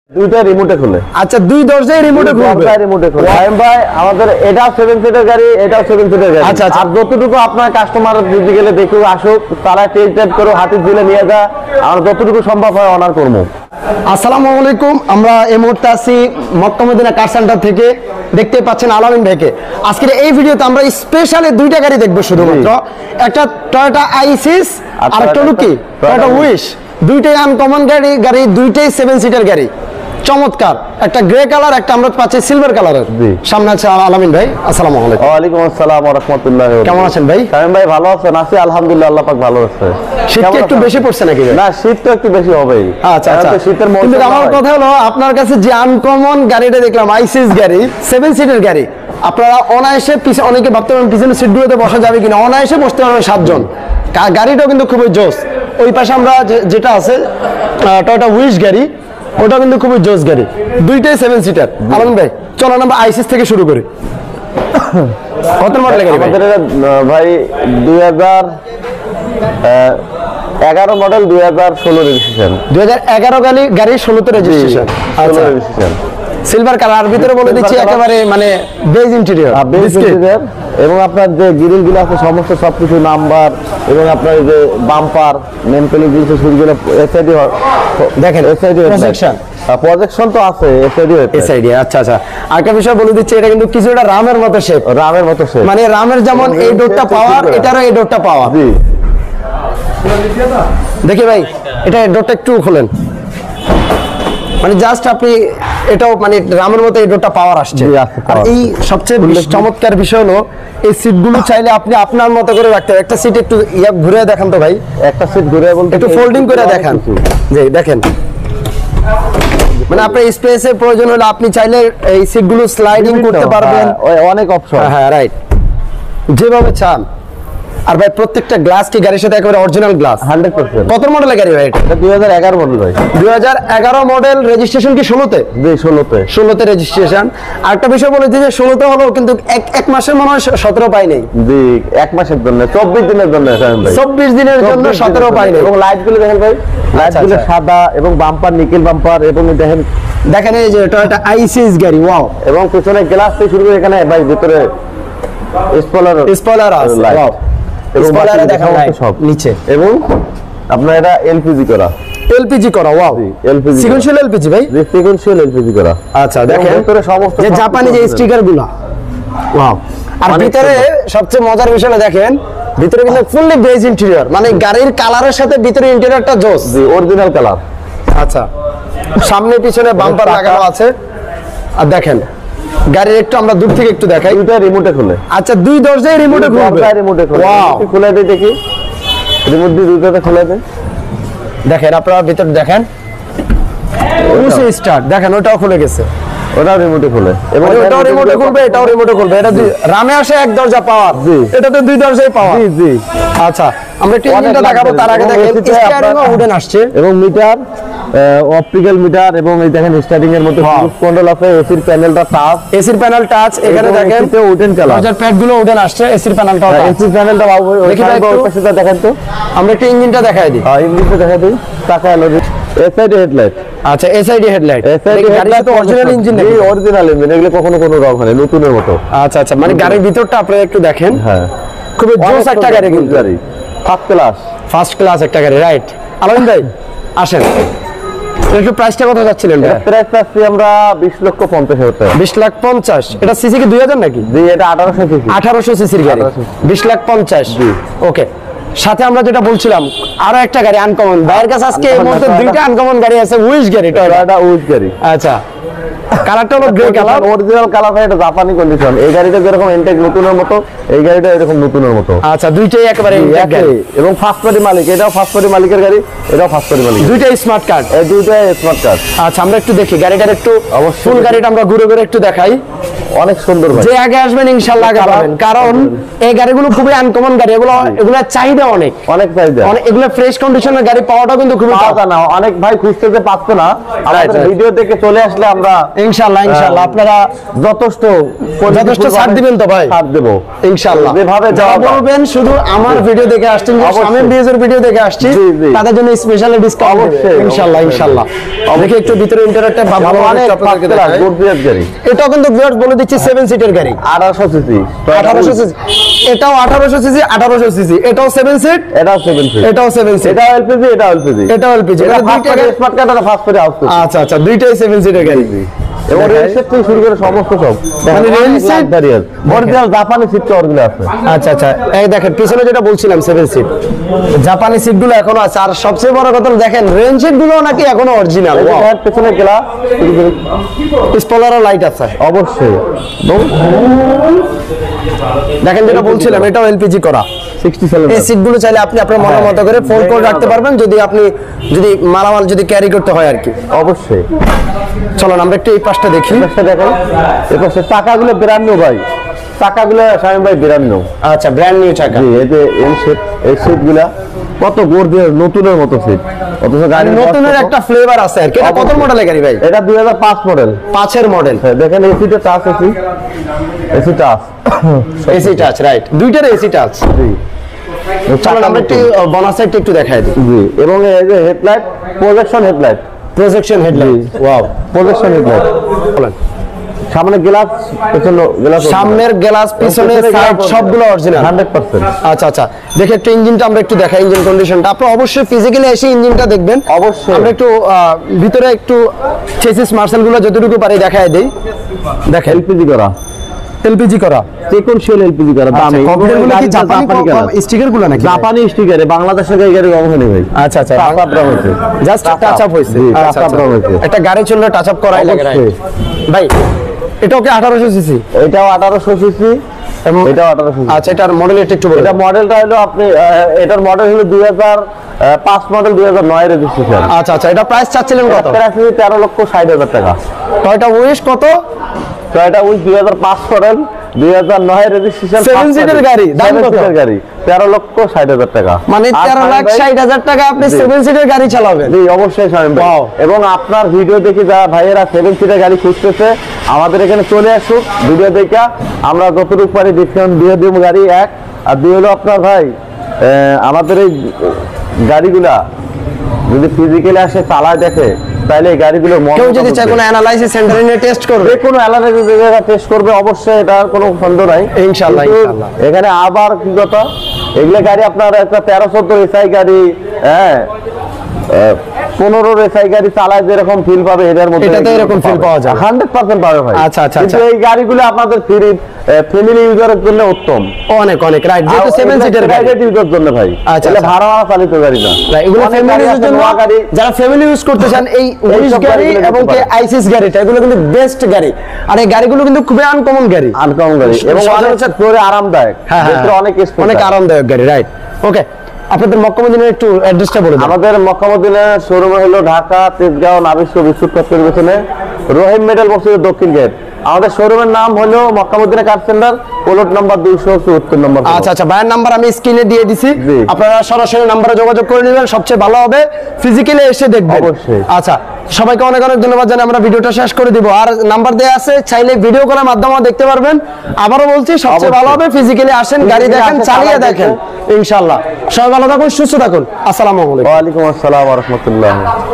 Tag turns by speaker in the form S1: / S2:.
S1: দুইটা রিমোটে খুলে।
S2: আচ্ছা, দুই দরজায় রিমোটে খুলবে।
S1: রিমোটে খুলে। ভাই আমাদের এটাও 7 সিটার গাড়ি, এটাও 7 সিটার গাড়ি।
S2: আচ্ছা আচ্ছা।
S1: আর যতটুকু আপনার কাস্টমার যদি গেলে দেখুক আসুক, তারা টেস্ট ড্রাইভ করে হাতে দিলে নিয়ে যা, আর যতটুকু সম্ভব হয় অনার করব।
S2: আসসালামু আলাইকুম। আমরা এই মুহূর্তে আছি মক্কা মদিনা কার সেন্টার থেকে। দেখতে পাচ্ছেন আলামিন ভাইকে। আজকের এই ভিডিওতে আমরা স্পেশালি দুইটা গাড়ি দেখবো শুধুমাত্র। একটা টয়োটা আইসিস আর একটা হলো কি টয়োটা উইশ। দুইটাই আনকমন গাড়ি, দুইটাই 7 সিটার গাড়ি। চমৎকার, একটা গ্রে কালার, একটা আমরা পাচ্ছি সিলভার কালারের। সামনে আছে আলামিন ভাই। আসসালামু আলাইকুম।
S1: ওয়ালাইকুম আসসালাম ওয়া রাহমাতুল্লাহি ওয়া বারাকাতুহু।
S2: কেমন আছেন ভাই?
S1: কারণ ভাই ভালো আছেন? আছি আলহামদুলিল্লাহ, আল্লাহ পাক ভালো আছে।
S2: শীত কি একটু বেশি পড়ছে নাকি ভাই?
S1: না, শীত তো একটু বেশি হবেই।
S2: আচ্ছা আচ্ছা।
S1: শীতের মৌসুম।
S2: কিন্তু আমার কথা হলো, আপনার কাছে যে আনকমন গাড়িটা দেখলাম আইসিস গাড়ি, 7 সিটার গাড়ি, আপনারা অনায়াসে অনেকে ভাবতে পারেন পিছনে সিটগুলোতে বসা যাবে কিনা, অনায়াসে বসতে পারবেন 7 জন। গাড়িটাও কিন্তু খুবই জোস। ওই পাশে আমরা যেটা আছে টয়োটা উইশ গাড়ি, ওটা কিন্তু খুবই জোস গাড়ি, দুইটাই 7 সিটার। আলম ভাই চলুন আমরা আইসিস থেকে শুরু করি। কত মডেল গাড়ি
S1: আমাদের ভাই? 2011 মডেল, 2016 রেজিস্ট্রেশন।
S2: 2011 গাড়ি 16 রেজিস্ট্রেশন। আচ্ছা,
S1: রেজিস্ট্রেশন,
S2: সিলভার কালার। আর ভিতরে বলে দিচ্ছি একেবারে মানে বেজ ইন্টেরিয়র
S1: এবং আপনার যে গ্রিল গুলো আছে সমস্ত সবকিছু নাম্বার, এবং আপনার যে বাম্পার নেম প্লেট গুলো সেগুলো এসআইডি
S2: দেখেন,
S1: এসআইডি প্রজেকশন তো আছে
S2: এসআইডি। আচ্ছা আচ্ছা। আরেকটা বিষয় বলে দিচ্ছি, এটা কিন্তু কিছুটা রামের মতো শেপ।
S1: রামের মতো শেপ,
S2: মানে রামের যেমন এই ডোরটা পাওয়ার, এটারও এই ডোরটা পাওয়ার।
S1: জি
S2: দেখি ভাই, এটা ডোরটা একটু খোলেন, মানে জাস্ট আপনি এটাও মানে রামের মতো এই ডোরটা পাওয়ার আসছে। আর এই সবচেয়ে চমৎকার বিষয় হলো এই সিটগুলো চাইলে আপনি আপনার মতো করে রাখতে পারেন। একটা সিট একটু ঘুরে দেখান তো ভাই,
S1: একটা সিট ঘুরে বলতে
S2: একটু ফোল্ডিং করে দেখান। জি দেখেন, মানে আপনার স্পেসের প্রয়োজন হলে আপনি চাইলে এই সিটগুলো স্লাইডিং করতে পারবেন।
S1: অনেক অপশন।
S2: হ্যাঁ রাইট, যেভাবে চান। আর ভাই প্রত্যেকটা গ্লাস কি গাড়ির সাথে একেবারে অরিজিনাল গ্লাস
S1: 100%।
S2: কত মডেলের গাড়ি ভাই এটা?
S1: 2011 মডেল ভাই।
S2: 2011 মডেল, রেজিস্ট্রেশন কি 16তে?
S1: জি
S2: 16তে রেজিস্ট্রেশন। আরেকটা বিষয় বলে দিই যে 16তে হলো, কিন্তু এক মাসের মনে হয় 17 পাই নাই।
S1: জি, এক মাসের জন্য, 24 দিনের জন্য ভাই।
S2: 24 দিনের জন্য 17 পাই নাই।
S1: এবং লাইট গুলো দেখেন ভাই, লাইট গুলো সাদা এবং বাম্পার নিকেল বাম্পার, এবং দেখেন
S2: এই যে টয়োটা আইসিস গাড়ি, ওয়াও।
S1: এবং পিছনে গ্লাস থেকে শুরু করে এখানে ভাই ভিতরে
S2: স্পয়লার আছে, ওয়াও।
S1: এবং
S2: স্পয়লারে দেখা যায় সব নিচে।
S1: এবং আপনার এটা এলপিজি করা,
S2: ওয়াও।
S1: এলপিজি
S2: সিকোয়েন্সিয়াল এলপিজি ভাই,
S1: সিকোয়েন্সিয়াল এলপিজি করা।
S2: আচ্ছা দেখেন
S1: ভিতরে সমস্ত
S2: যে জাপানি যে স্টিকার গুলো, ওয়াও। আর ভিতরে সবচেয়ে মজার বিষয়টা দেখেন, ভিতরে কিন্তু ফুললি বেজ ইন্টেরিয়র, মানে গাড়ির কালারের সাথে ভিতরে ইন্টেরিয়রটা জোস।
S1: জি, অরিজিনাল কালার।
S2: আচ্ছা, সামনে পিছনে বাম্পার লাগানো আছে। আর দেখেন গাড়ির একটু আমরা দূর থেকে একটু দেখাই।
S1: দুইটা রিমোটে খুলে।
S2: আচ্ছা, দুই দরজায় রিমোটে খুলবে।
S1: রিমোটে খুলে,
S2: ওয়াও।
S1: খুলে দেই দেখি, রিমোট দিয়ে দুইটাতে খুলে দেই।
S2: দেখেন আপনারা ভিতর দেখেন, পুশ স্টার্ট দেখেন, ওটাও খুলে গেছে।
S1: ওটাও রিমোটে খুলে, এবং
S2: এটাও রিমোটে খুলবে, এটাও রিমোটে খুলবে। এটা রামে আসে এক দরজা পাওয়ার, এটাতে দুই দরজায় পাওয়ার।
S1: জি জি।
S2: আচ্ছা, আমরা একটু ইঞ্জিনটা দেখাবো, তার আগে দেখেন স্টিয়ারিংও উডেন আসছে,
S1: এবং মিটার, অপটিক্যাল মিটার, এবং এই দেখেন স্টার্টিং এর মধ্যে ক্রুজ কন্ট্রোল আছে, এসির প্যানেলটা টাচ,
S2: এসির প্যানেল টাচ। এখানে দেখেন
S1: উডেন কালার,
S2: দরজার প্যাড গুলো উডেন আসছে, এসির প্যানেলটাও টাচ।
S1: এসির প্যানেলটা ওইটা দেখেন তো।
S2: আমরা একটু ইঞ্জিনটা দেখাই দিই।
S1: হ্যাঁ, ইঞ্জিনটা দেখাই দিই। টাকা এলো এসআইডি হেডলাইট।
S2: আচ্ছা, এসআইডি হেডলাইট। গাড়িটা তো অরিজিনাল ইঞ্জিন নাকি?
S1: অরিজিনাল ইঞ্জিন, এগুলো কখনো কোনো রং হয় না, নতুনের মতো।
S2: আচ্ছা আচ্ছা, মানে গাড়ির ভিতরটা আপনারা একটু দেখেন।
S1: হ্যাঁ,
S2: খুব জোস একটা গাড়ি, কিন্তু
S1: গাড়ি ফার্স্ট ক্লাস
S2: একটা গাড়ি, রাইট। আলামিন ভাই আসেন, একটু প্রাইসটা কত যাচ্ছিলেন?
S1: প্রাইস পাচ্ছি আমরা 20,50,000 টাকা।
S2: 20,50,000। এটা সিসি কি 2000 নাকি?
S1: জি, এটা 1800
S2: সিসির গাড়ি, 20,50,000। ওকে। সাথে আমরা যেটা বলছিলাম, আরো একটা গাড়ি আনকমন ভাইয়ের কাছে আজকে এই মুহূর্তে দুইটা আনকমন গাড়ি আছে, উইশ গাড়ি, টয়োটা
S1: উইশ গাড়ি।
S2: আচ্ছা, কালারটা হলো গ্রে কালার,
S1: অরিজিনাল কালার, হয় এটা জাপানি কন্ডিশন। এই গাড়িটা যেরকম ইনটেক নতুনের মতো, এই গাড়িটা এরকম নতুনের মতো।
S2: আচ্ছা, দুইটাই একেবারে ইনটেক গাড়ি,
S1: এবং ফার্স্ট পার্টি মালিক, এটাও ফার্স্ট পার্টি মালিকের গাড়ি, এটাও ফার্স্ট পার্টি মালিক,
S2: দুইটাই স্মার্ট কার্ড।
S1: এই দুইটাই স্মার্ট কার্ড।
S2: আচ্ছা, আমরা একটু দেখি গাড়িটার একটু ফুল গাড়িটা আমরা ঘুরে ঘুরে একটু দেখাই।
S1: অনেক সুন্দর ভাই।
S2: যে আগে আসবেন ইনশাআল্লাহ আগে পাবেন, কারণ এই গাড়িগুলো খুবই আনকমন গাড়ি, এগুলো চাহিদা অনেক
S1: চাহিদা,
S2: এগুলো ফ্রেশ কন্ডিশনের গাড়ি পাওয়াটা কিন্তু খুবই
S1: পাওয়া না, অনেক ভাই খুঁজতে পাচ্ছে না, আমাদের ভিডিও দেখে চলে আসলে আমরা
S2: ইনশাআল্লাহ আপনারা
S1: যথেষ্ট
S2: ছাড় দিবেন তো ভাই?
S1: ছাড় দেব
S2: ইনশাআল্লাহ।
S1: যেভাবে
S2: যা বলবেন, শুধু আমার ভিডিও দেখে আসছেন, শামীম ডিজের ভিডিও দেখে আসছি, তাদের জন্য স্পেশাল ডিসকাউন্ট অবশ্যই ইনশাআল্লাহ। দেখি একটু ভিতরে ইন্টারনেটে ভালো অনেক আপনাদেরকে দেখাই। এটাও কিন্তু ভিউয়ার্স বলে দিচ্ছি 7 সিটের গাড়ি,
S1: 1800 সিসি,
S2: 1800 সিসি। এটাও 1800 সিসি, 1800 সিসি। এটাও 7 সিট,
S1: এটাও 7 সিট,
S2: এটাও 7 সিট।
S1: এটাও এলপিজি, এটাও এলপিজি,
S2: এটাও এলপিজি। এটা দুইটা
S1: স্মার্ট কার্ড আর ফাস্ট করে আউট।
S2: আচ্ছা, দুইটাই 7 সিটের গাড়ি।
S1: এবং রেল সেট থেকে শুরু করে সমস্ত সব,
S2: মানে রেল সেট
S1: ব্যারিয়ার অরিজিনাল জাপানি সিট অরিজিনাল আছে।
S2: আচ্ছা, এই দেখেন পিছনে যেটা বলছিলাম 7 সিট, জাপানি সিটগুলো এখনো আছে। আর সবচেয়ে বড় কথা দেখেন রেল সেটগুলো নাকি এখনো অরিজিনাল।
S1: পেছনে গ্লাস,
S2: স্পয়লারও লাইট আছে
S1: অবশ্যই।
S2: দেখেন যেটা বলছিলাম, এটাও এলপিজি করা।
S1: 67
S2: এই সিটগুলো চাইলে আপনি আপনার মনের মতো করে ফোল্ড করে রাখতে পারবেন, যদি মালামাল ক্যারি করতে হয় আর কি।
S1: অবশ্যই।
S2: চলুন আমরা একটু এই পাশটা দেখি।
S1: দেখেন এই পাশে চাকাগুলো ব্র্যান্ড নিউ ভাই, চাকাগুলো শামীম ভাই ব্র্যান্ড নিউ।
S2: আচ্ছা, ব্র্যান্ড নিউ চাকা।
S1: জি, এই যে এই সিটগুলা কত গর্জিয়াস, নতুনের মতো সিট, অথচ গাড়ি
S2: নতুনের একটা ফ্লেভার আছে আর কি। এটা কত মডেলের গাড়ি ভাই?
S1: এটা 2005 মডেল,
S2: 5 এর মডেল।
S1: দেখেন এসিটা touch, AC touch,
S2: AC touch, right, দুইটার এসি টাচ।
S1: জি,
S2: চলুন আমরা একটু বোনাস সাইডটা একটু দেখাই দিই।
S1: জি, এবং এই যে headlight, projection headlight,
S2: wow,
S1: projection headlight.
S2: বলেন।
S1: সামনে গ্লাস, পেছনে গ্লাস,
S2: সামনের গ্লাস, পিছনের সাইড সবগুলো অরিজিনাল
S1: 100%।
S2: আচ্ছা, দেখে একটু ইঞ্জিনটা আমরা একটু দেখাই, ইঞ্জিন কন্ডিশনটা। আপনি অবশ্যই ফিজিক্যালি এসে ইঞ্জিনটা দেখবেন।
S1: অবশ্যই
S2: আমরা একটু ভিতরে একটু চেসিস মার্সেলগুলো যতটুকু পারি দেখায় দেই। দেখেন এলপিজি করা,
S1: সেকশন এলপিজি করা, দামি।
S2: কম্পিউটারগুলো কি জাপানি স্টিকারগুলো নাকি?
S1: জাপানি স্টিকারে, বাংলাদেশের গাড়ি কম হয়নি ভাই।
S2: আচ্ছা,
S1: টাচ আপ হয়েছে,
S2: জাস্ট টাচ আপ হয়েছে। একটা গাড়ি চললে টাচ আপ করাই লাগে ভাই। এটাও কি 1800 সিসি?
S1: এটাও 1800 সিসি, এটাও 1800 সিসি।
S2: আচ্ছা, এটার মডেল একটু বলুন।
S1: এটা মডেলটা হলো আপনি, এটার মডেল হলো 2005 মডেল, 2009 রেজিস্ট্রেশন।
S2: আচ্ছা, এটা প্রাইস চাচ্ছিলেন কত?
S1: 13,60,000 টাকা।
S2: টয়োটা উইশ কত?
S1: টয়োটা উইশ 2005 মডেল, 2009 রেজিস্ট্রেশন,
S2: 7 সিটের গাড়ি, দাম কত?
S1: 7 সিটের গাড়ি 13,60,000 টাকা।
S2: মানে 13,60,000 টাকা আপনি 7 সিটের গাড়ি চালাবেন?
S1: জি, অবশ্যই শামীম ভাই। এবং আপনার ভিডিও দেখে যারা ভাইয়েরা 7 সিটের গাড়ি খুঁজতেছে, আমাদের এখানে চলে আসুক, ভিডিও দেখে আমরা যতটুকু পারি ডিসকাউন্ট দিয়ে দিব। গাড়ি এক, আর দুই হলো আপনার ভাই আমাদের এই গাড়িগুলা যদি ফিজিক্যালি আসে চালায় দেখে, তাহলে এই গাড়িগুলো
S2: কেউ যদি চায় কোনো অ্যানালাইসিস সেন্টারে নিয়ে টেস্ট করবে,
S1: কোনো অ্যানালাইসিস টেস্ট করবে, অবশ্যই এটার কোনো সন্দেহ নাই
S2: ইনশাআল্লাহ।
S1: এখানে আবার কি কথা, এগুলো গাড়ি আপনার একটা 13-14 এসআই গাড়ি, 15 এসআই গাড়ি চালায় যেরকম ফিল পাবে, এটার মধ্যে
S2: এটাতে এরকম ফিল পাওয়া যায়
S1: 100% পাবে ভাই।
S2: আচ্ছা,
S1: কিন্তু এই গাড়িগুলো আপনাদের ফ্যামিলি ইউজারের জন্য উত্তম,
S2: অনেক রাইট, যেহেতু 7 সিটের গাড়ি
S1: ইউজার জন্য ভাই।
S2: আচ্ছা,
S1: ভাড়া চালিত গাড়ি না,
S2: এগুলো ফ্যামিলি ইউজার জন্য। যারা ফ্যামিলি ইউজ করতে চান, এই উইশ গাড়ি এবং আইসিস গাড়িটা, এগুলো কিন্তু বেস্ট গাড়ি। আর এই গাড়িগুলো কিন্তু খুবই আনকমন গাড়ি
S1: এবং আরামদায়ক,
S2: অনেক আরামদায়ক গাড়ি, রাইট। ওকে, আপনাদের মক্কা মদিনার একটু অ্যাড্রেসটা বলে দিন।
S1: আমাদের মক্কা মদিনার শোরুম হলো ঢাকা তেজগাঁও নাবিশ্ব বিদ্যুৎ কক্ষের পেছনে রহিম মেটাল বক্সের দক্ষিণ গেট। আমাদের শোরুমের নাম হলো Mecca Medina car centre, plot number 274 নম্বর।
S2: আচ্ছা, ভাইয়ের নাম্বার আমি স্ক্রিনে দিয়ে দিছি, আপনারা সরাসরি নাম্বারে যোগাযোগ করে নেবেন, সবচেয়ে ভালো হবে ফিজিক্যালি এসে দেখবেন।
S1: অবশ্যই।
S2: আচ্ছা, সবাইকে অনেক ধন্যবাদ জানাই, আমরা ভিডিওটা শেষ করে দিব। আর নাম্বার দেয়া আছে, চাইলে ভিডিও কলের মাধ্যমে দেখতে পারবেন। আবারও বলছি, সবচেয়ে ভালো হবে ফিজিক্যালি আসেন, গাড়ি দেখেন, চালিয়ে দেখেন ইনশাআল্লাহ। সবাই ভালো থাকুন, সুস্থ থাকুন। আসসালামু আলাইকুম।
S1: ওয়া আলাইকুম আসসালাম ওয়া রাহমাতুল্লাহ।